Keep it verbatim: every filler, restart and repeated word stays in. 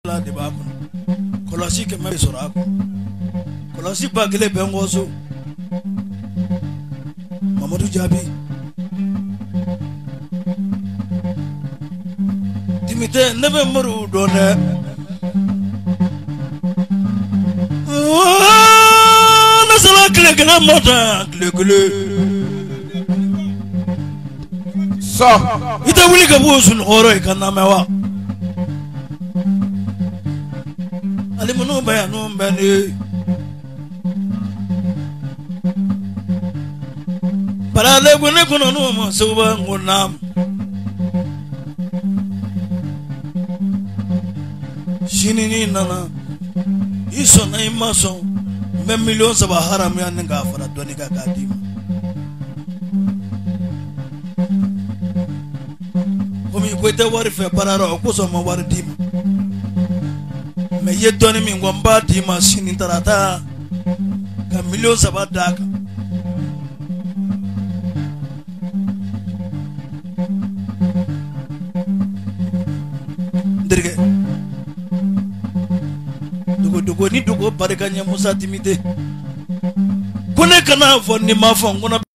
la de ba ko kolosi ke me sora ko kolosi ba gele be ngoso Mamadou Jabi dimite nebe maru done na sala kle kle mota kle kle so ita wuli ka bo sun horo e kan na mewa ali munu ba no mbani para le gune kuno no mo suba ngunam shinini nana iso na imaso me million saba haram ya nga fara doni ka kadim komi ko te wari fe para ro ko so mo wari dim me ye doni mi ngomba dima shini tarata ka million saba daka dirge dugo dugo ni dugo barika nya Musa timide kone kana fo ni ma fo ngona